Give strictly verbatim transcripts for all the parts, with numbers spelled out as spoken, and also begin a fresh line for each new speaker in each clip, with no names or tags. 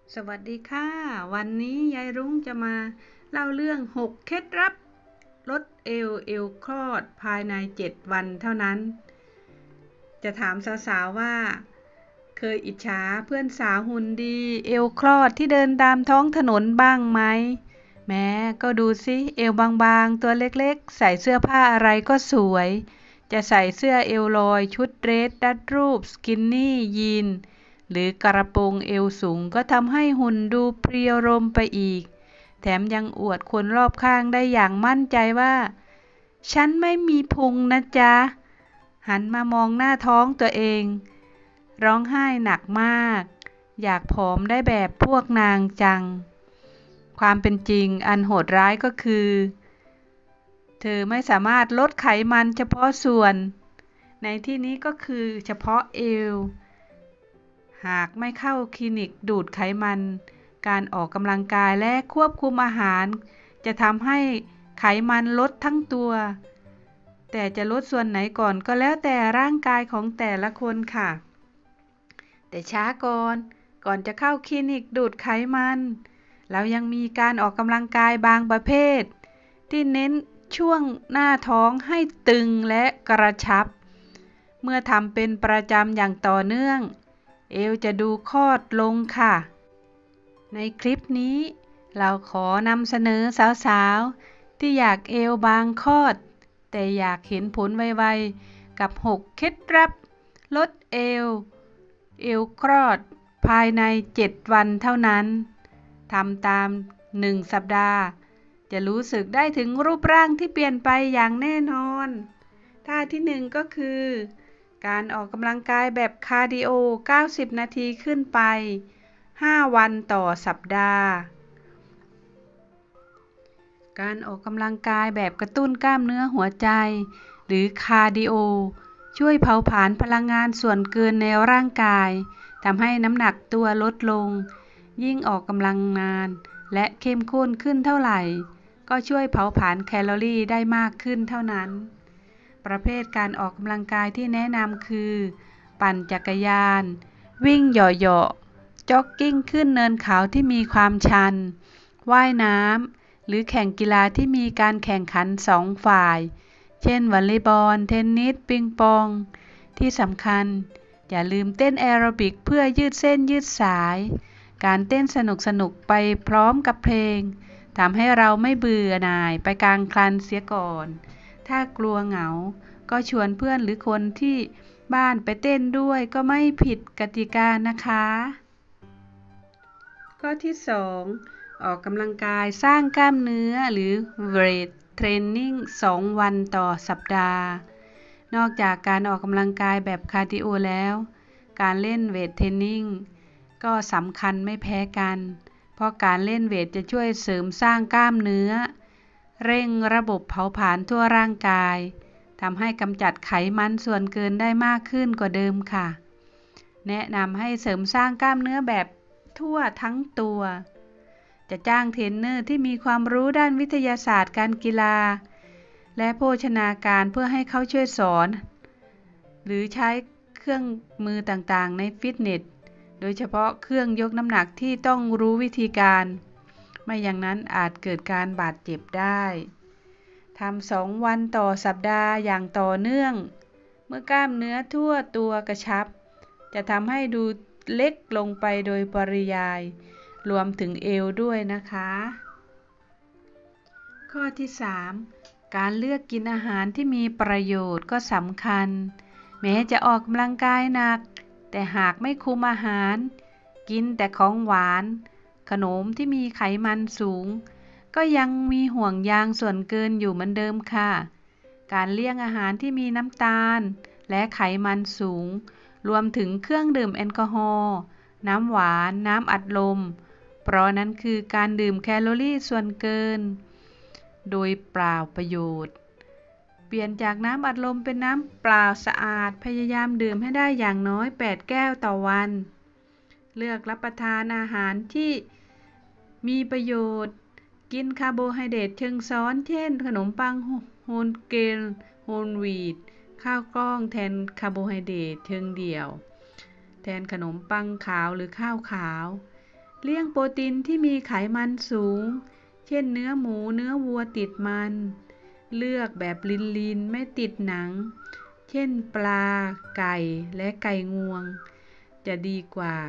สวัสดีค่ะวันนี้ยายรุ้งจะมาเล่าเรื่องหกเคล็ดลับลดเอวเอวคลอดภายในเจ็ดวันเท่านั้นจะถามสาวๆว่าเคยอิจฉาเพื่อนสาวหุ่นดีเอวคลอดที่เดินตามท้องถนนบ้างไหมแม้ก็ดูสิเอวบางๆตัวเล็กๆใส่เสื้อผ้าอะไรก็สวยจะใส่เสื้อเอวลอยชุดเดรสรัดรูปสกินนี่ยีนหรือกระโปรงเอวสูงก็ทำให้หุ่นดูเพรียวรมไปอีกแถมยังอวดคนรอบข้างได้อย่างมั่นใจว่าฉันไม่มีพุงนะจ๊ะหันมามองหน้าท้องตัวเองร้องไห้หนักมากอยากผอมได้แบบพวกนางจังความเป็นจริงอันโหดร้ายก็คือเธอไม่สามารถลดไขมันเฉพาะส่วนในที่นี้ก็คือเฉพาะเอวหากไม่เข้าคลินิกดูดไขมันการออกกำลังกายและควบคุมอาหารจะทำให้ไขมันลดทั้งตัวแต่จะลดส่วนไหนก่อนก็แล้วแต่ร่างกายของแต่ละคนค่ะแต่ช้าก่อนก่อนจะเข้าคลินิกดูดไขมันเรายังมีการออกกำลังกายบางประเภทที่เน้นช่วงหน้าท้องให้ตึงและกระชับเมื่อทำเป็นประจำอย่างต่อเนื่องเอวจะดูคลอดลงค่ะในคลิปนี้เราขอนำเสนอสาวๆที่อยากเอวบางคลอดแต่อยากเห็นผลไวๆกับหกเคล็ดลับลดเอวเอวคลอดภายในเจ็ดวันเท่านั้นทำตามหนึ่งสัปดาห์จะรู้สึกได้ถึงรูปร่างที่เปลี่ยนไปอย่างแน่นอนท่าที่หนึ่งก็คือการออกกำลังกายแบบคาร์ดิโอเก้าสิบนาทีขึ้นไปห้าวันต่อสัปดาห์การออกกำลังกายแบบกระตุ้นกล้ามเนื้อหัวใจหรือคาร์ดิโอช่วยเผาผลาญพลังงานส่วนเกินในร่างกายทำให้น้ำหนักตัวลดลงยิ่งออกกำลังนานและเข้มข้นขึ้นเท่าไหร่ก็ช่วยเผาผลาญแคลอรี่ได้มากขึ้นเท่านั้นประเภทการออกกำลังกายที่แนะนำคือปั่นจักรยานวิ่งเหยาะๆจ็อกกิ้งขึ้นเนินเขาที่มีความชันว่ายน้ำหรือแข่งกีฬาที่มีการแข่งขันสองฝ่ายเช่นวอลเลย์บอลเทนนิสปิงปองที่สำคัญอย่าลืมเต้นแอโรบิกเพื่อยืดเส้นยืดสายการเต้นสนุกๆไปพร้อมกับเพลงทำให้เราไม่เบื่อหน่ายไปกลางคันเสียก่อนถ้ากลัวเหงาก็ชวนเพื่อนหรือคนที่บ้านไปเต้นด้วยก็ไม่ผิดกติกานะคะข้อที่สองออกกำลังกายสร้างกล้ามเนื้อหรือเวทเทรนนิ่งสองวันต่อสัปดาห์นอกจากการออกกำลังกายแบบคาร์ดิโอแล้วการเล่นเวทเทรนนิ่งก็สำคัญไม่แพ้กันเพราะการเล่นเวทจะช่วยเสริมสร้างกล้ามเนื้อเร่งระบบเผาผลาญทั่วร่างกายทำให้กำจัดไขมันส่วนเกินได้มากขึ้นกว่าเดิมค่ะแนะนำให้เสริมสร้างกล้ามเนื้อแบบทั่วทั้งตัวจะจ้างเทรนเนอร์ที่มีความรู้ด้านวิทยาศาสตร์การกีฬาและโภชนาการเพื่อให้เขาช่วยสอนหรือใช้เครื่องมือต่างๆในฟิตเนสโดยเฉพาะเครื่องยกน้ำหนักที่ต้องรู้วิธีการไม่อย่างนั้นอาจเกิดการบาดเจ็บได้ทำสองวันต่อสัปดาห์อย่างต่อเนื่องเมื่อกล้ามเนื้อทั่วตัวกระชับจะทำให้ดูเล็กลงไปโดยปริยายรวมถึงเอวด้วยนะคะข้อที่สามการเลือกกินอาหารที่มีประโยชน์ก็สำคัญแม้จะออกกำลังกายหนักแต่หากไม่คุมอาหารกินแต่ของหวานขนมที่มีไขมันสูงก็ยังมีห่วงยางส่วนเกินอยู่เหมือนเดิมค่ะการเลี่ยงอาหารที่มีน้ำตาลและไขมันสูงรวมถึงเครื่องดื่มแอลกอฮอล์น้ำหวานน้ำอัดลมเพราะนั้นคือการดื่มแคลอรี่ส่วนเกินโดยเปล่าประโยชน์เปลี่ยนจากน้ำอัดลมเป็นน้ำเปล่าสะอาดพยายามดื่มให้ได้อย่างน้อยแปดแก้วต่อวันเลือกรับประทานอาหารที่มีประโยชน์กินคาร์โบไฮเดรตเชิงซ้อนเช่นขนมปังโฮลเกรนโฮลวีตข้าวกล้องแทนคาร์โบไฮเดรตเชิงเดี่ยวแทนขนมปังขาวหรือข้าวขาวเลี่ยงโปรตีนที่มีไขมันสูงเช่นเนื้อหมูเนื้อวัวติดมันเลือกแบบลีนๆไม่ติดหนังเช่นปลาไก่และไก่งวงจะดีกว่า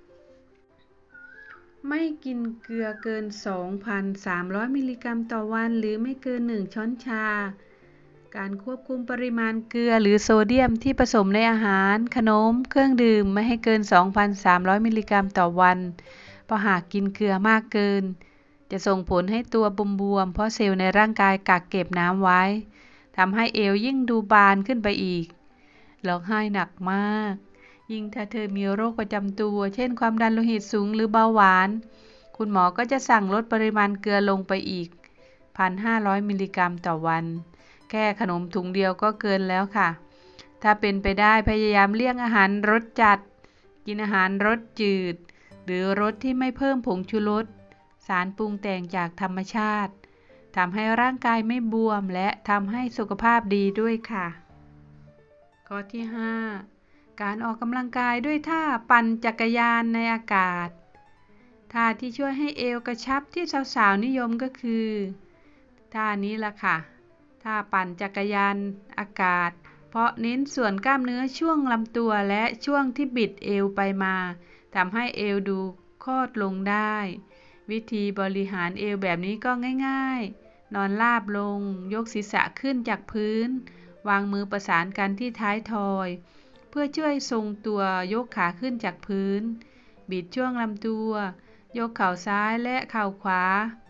ไม่กินเกลือเกิน สองพันสามร้อย มิลลิกรัมต่อวันหรือไม่เกินหนึ่งช้อนชาการควบคุมปริมาณเกลือหรือโซเดียมที่ผสมในอาหารขนมเครื่องดื่มไม่ให้เกิน สองพันสามร้อย มิลลิกรัมต่อวันเพราะหากกินเกลือมากเกินจะส่งผลให้ตัวบวมๆเพราะเซลล์ในร่างกายกักเก็บน้ำไว้ทำให้เอวยิ่งดูบานขึ้นไปอีกร้องไห้หนักมากยิ่งถ้าเธอมีโรคประจำตัวเช่นความดันโลหิตสูงหรือเบาหวานคุณหมอก็จะสั่งลดปริมาณเกลือลงไปอีก หนึ่งพันห้าร้อย มิลลิกรัมต่อวันแค่ขนมถุงเดียวก็เกินแล้วค่ะถ้าเป็นไปได้พยายามเลี่ยงอาหารรสจัดกินอาหารรสจืดหรือรสที่ไม่เพิ่มผงชูรสสารปรุงแต่งจากธรรมชาติทำให้ร่างกายไม่บวมและทำให้สุขภาพดีด้วยค่ะข้อที่ห้าการออกกำลังกายด้วยท่าปั่นจักรยานในอากาศท่าที่ช่วยให้เอวกระชับที่สาวๆนิยมก็คือท่านี้ล่ะค่ะท่าปั่นจักรยานอากาศเพราะเน้นส่วนกล้ามเนื้อช่วงลำตัวและช่วงที่บิดเอวไปมาทำให้เอวดูคอดลงได้วิธีบริหารเอวแบบนี้ก็ง่ายๆนอนราบลงยกศีรษะขึ้นจากพื้นวางมือประสานกันที่ท้ายทอยเพื่อช่วยทรงตัวยกขาขึ้นจากพื้นบิดช่วงลำตัวยกเข่าซ้ายและเข่าขวา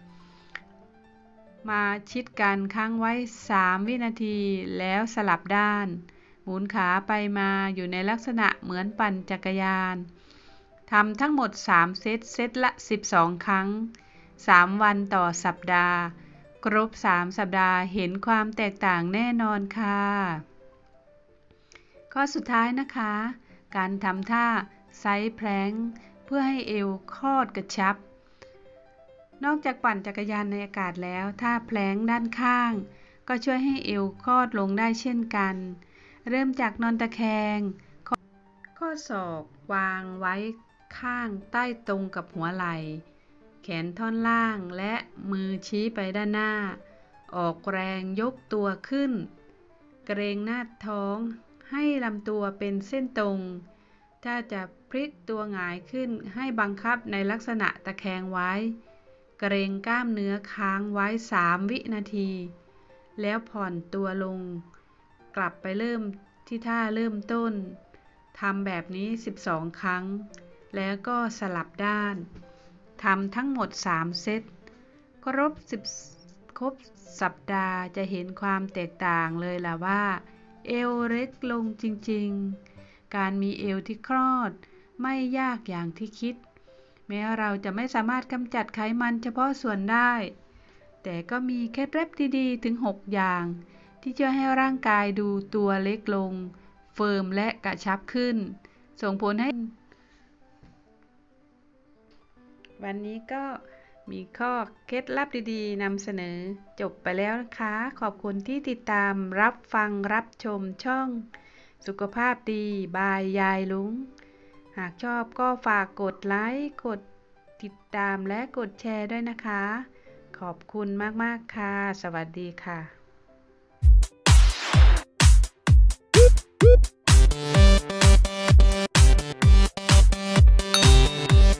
มาชิดกันค้างไว้สามวินาทีแล้วสลับด้านหมุนขาไปมาอยู่ในลักษณะเหมือนปั่นจักรยานทำทั้งหมดสามเซตเซตละสิบสองครั้งสามวันต่อสัปดาห์ครบสามสัปดาห์เห็นความแตกต่างแน่นอนค่ะข้อสุดท้ายนะคะการทำท่าไซด์แพลงก์เพื่อให้เอวคอดกระชับนอกจากปั่นจักรยานในอากาศแล้วท่าแพลงก์ด้านข้างก็ช่วยให้เอวคอดลงได้เช่นกันเริ่มจากนอนตะแคงข้อศอกวางไว้ข้างใต้ตรงกับหัวไหล่แขนท่อนล่างและมือชี้ไปด้านหน้าออกแรงยกตัวขึ้นเกรงหน้าท้องให้ลำตัวเป็นเส้นตรงถ้าจะพลิกตัวหงายขึ้นให้บังคับในลักษณะตะแคงไว้เกรงกล้ามเนื้อค้างไว้สามวินาทีแล้วผ่อนตัวลงกลับไปเริ่มที่ท่าเริ่มต้นทำแบบนี้สิบสองครั้งแล้วก็สลับด้านทำทั้งหมดสามเซตครบสิบครบสัปดาห์จะเห็นความแตกต่างเลยล่ะว่าเอวเล็กลงจริงๆการมีเอวที่คลอดไม่ยากอย่างที่คิดแม้เราจะไม่สามารถกำจัดไขมันเฉพาะส่วนได้แต่ก็มีเคล็ดลับดีๆถึงหกอย่างที่ช่วยให้ร่างกายดูตัวเล็กลงเฟิร์มและกระชับขึ้นส่งผลให้วันนี้ก็มีข้อเคล็ดลับดีๆนำเสนอจบไปแล้วนะคะขอบคุณที่ติดตามรับฟังรับชมช่องสุขภาพดีบายยายลุงหากชอบก็ฝากกดไลค์กดติดตามและกดแชร์ด้วยนะคะขอบคุณมากๆค่ะสวัสดีค่ะ